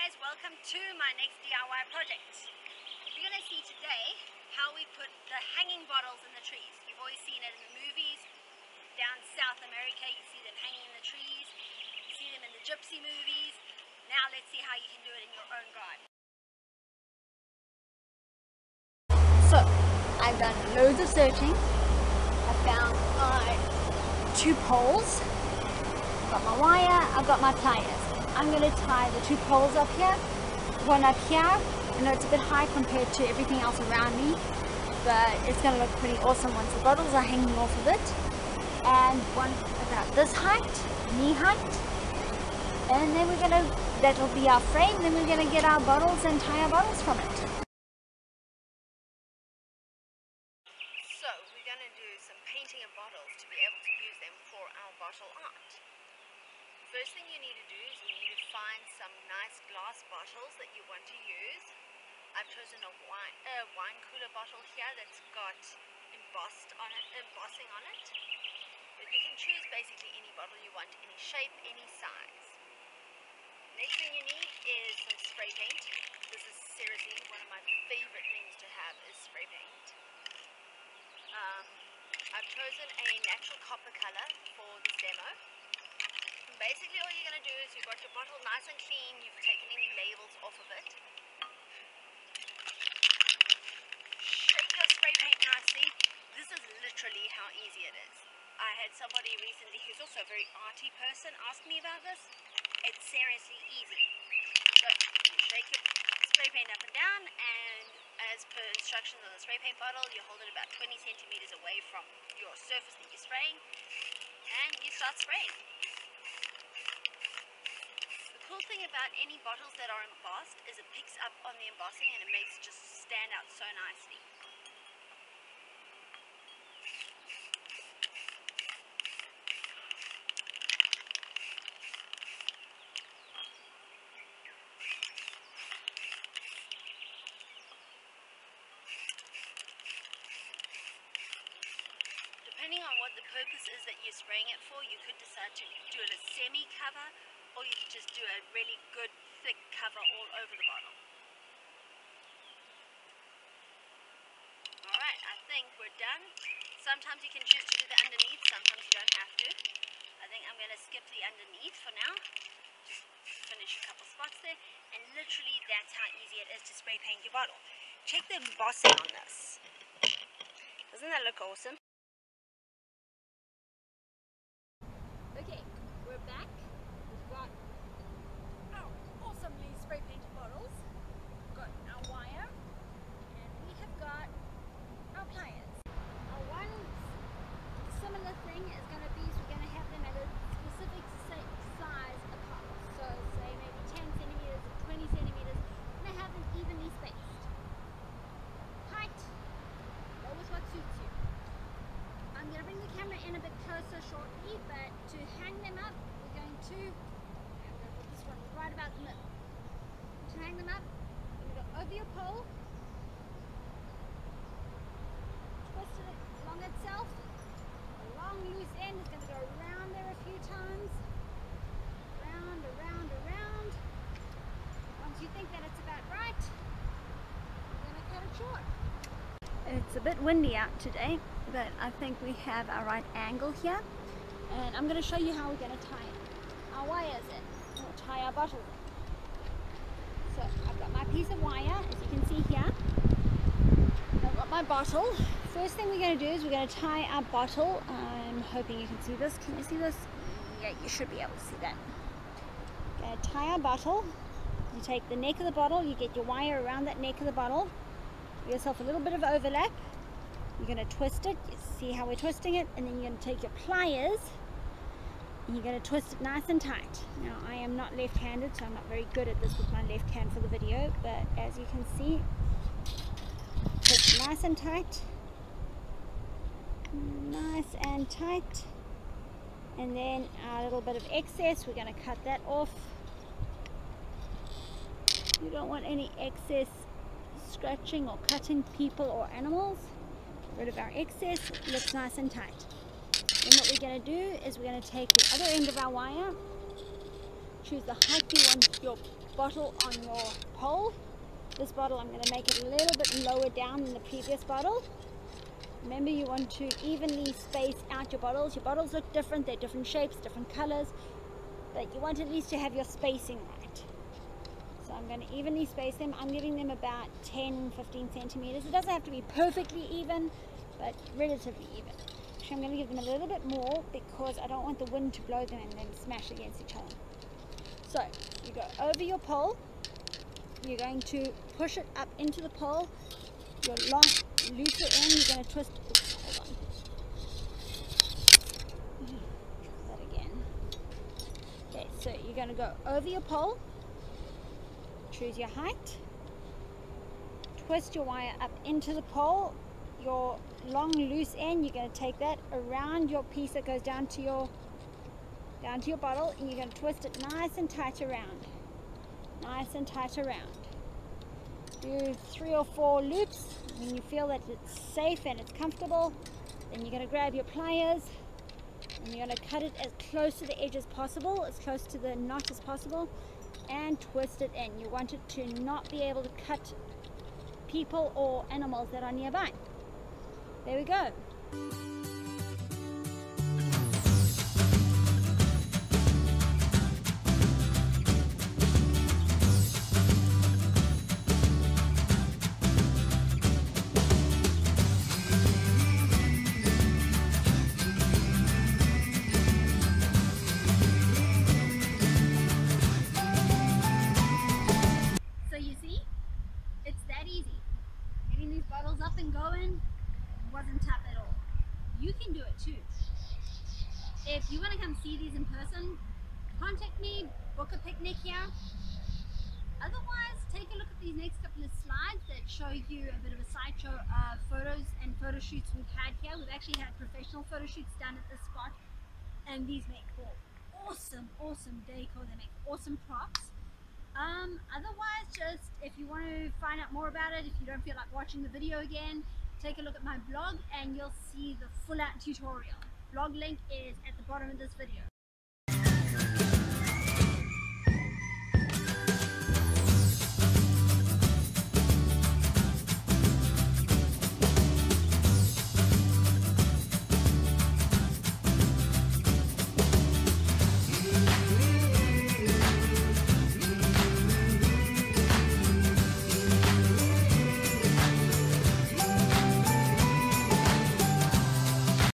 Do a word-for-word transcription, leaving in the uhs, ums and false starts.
guys, welcome to my next D I Y project. You're going to see today how we put the hanging bottles in the trees. You've always seen it in the movies. Down South America, you see them hanging in the trees. You see them in the gypsy movies. Now let's see how you can do it in your own garden. So, I've done loads of searching. I found uh, two poles. I've got my wire, I've got my pliers. I'm going to tie the two poles up here, one up here. I know it's a bit high compared to everything else around me, but it's going to look pretty awesome once the bottles are hanging off of it. And one about this height, knee height. And then we're going to, that'll be our frame, then we're going to get our bottles and tie our bottles from it. So we're going to do some painting of bottles to be able to use them for our bottle art. First thing you need to do is you need to find some nice glass bottles that you want to use. I've chosen a wine, a wine cooler bottle here that's got embossed on it, embossing on it. But you can choose basically any bottle you want, any shape, any size. Next thing you need is some spray paint. This is seriously one of my favorite things to have is spray paint. Um, I've chosen a natural copper color for this demo. Basically all you're going to do is you've got your bottle nice and clean, you've taken any labels off of it. Shake your spray paint nicely. This is literally how easy it is. I had somebody recently who's also a very arty person ask me about this. It's seriously easy. So you shake your spray paint up and down, and as per instructions on the spray paint bottle, you hold it about twenty centimeters away from your surface that you're spraying, and you start spraying. The cool thing about any bottles that are embossed is it picks up on the embossing and it makes it just stand out so nicely. Depending on what the purpose is that you're spraying it for, you could decide to do it as semi-cover, or you could just do a really good thick cover all over the bottle. Alright, I think we're done. Sometimes you can choose to do the underneath, sometimes you don't have to. I think I'm going to skip the underneath for now. Just finish a couple spots there. And literally that's how easy it is to spray paint your bottle. Check the embossing on this. Doesn't that look awesome? Okay, we're back. We've got our awesomely spray painted bottles. We've got our wire, and we have got our pliers. Our one similar thing is going to be, so we're going to have them at a specific size apart. So say maybe ten centimeters or twenty centimeters. We're going to have them evenly spaced. Height, go with what suits you. I'm going to bring the camera in a bit closer shortly, but to hang them up, we're going to, I'm going to put this one right about the middle. To hang them up, you're going to go over your pole, twist it along itself, a long loose end is going to go around there a few times, around, around, around. Once you think that it's about right, you're going to cut it short. It's a bit windy out today, but I think we have our right angle here, and I'm going to show you how we're going to tie our wires in, or tie our bottles in. So I've got my piece of wire, as you can see here. I've got my bottle. First thing we're going to do is we're going to tie our bottle. I'm hoping you can see this. Can you see this? Yeah, you should be able to see that. We're going to tie our bottle. You take the neck of the bottle, you get your wire around that neck of the bottle. Give yourself a little bit of overlap. You're going to twist it. You see how we're twisting it, and then you're going to take your pliers and you're going to twist it nice and tight. Now I am not left-handed, so I'm not very good at this with my left hand for the video, but as you can see, twist it nice and tight, nice and tight, and then our little bit of excess, we're going to cut that off. You don't want any excess scratching or cutting people or animals. Get rid of our excess. It looks nice and tight. Then what we're going to do is we're going to take the other end of our wire, choose the height you want your bottle on your pole. This bottle, I'm going to make it a little bit lower down than the previous bottle. Remember, you want to evenly space out your bottles. Your bottles look different, they're different shapes, different colors, but you want at least to have your spacing right. So I'm going to evenly space them. I'm giving them about ten fifteen centimeters. It doesn't have to be perfectly even, but relatively even. Actually, I'm going to give them a little bit more because I don't want the wind to blow them and then smash against each other. So you go over your pole. You're going to push it up into the pole. Your long, looser end, you're going to twist. Oops, hold on. Try that again. Okay, so you're going to go over your pole. Choose your height. Twist your wire up into the pole. Your long, loose end, you're going to take that around your piece that goes down to your down to your bottle, and you're going to twist it nice and tight around. Nice and tight around. Do three or four loops. When you feel that it's safe and it's comfortable, then you're going to grab your pliers and you're going to cut it as close to the edge as possible, as close to the knot as possible, and twist it in. You want it to not be able to cut people or animals that are nearby. There we go. Up and going wasn't tough at all. You can do it too. If you want to come see these in person, contact me, book a picnic here. Otherwise, take a look at these next couple of slides that show you a bit of a slideshow of photos and photo shoots we've had here. We've actually had professional photo shoots done at this spot, and these make for awesome, awesome decor. They make awesome props. Um, otherwise, just if you want to find out more about it, if you don't feel like watching the video again, take a look at my blog and you'll see the full out tutorial. Blog link is at the bottom of this video.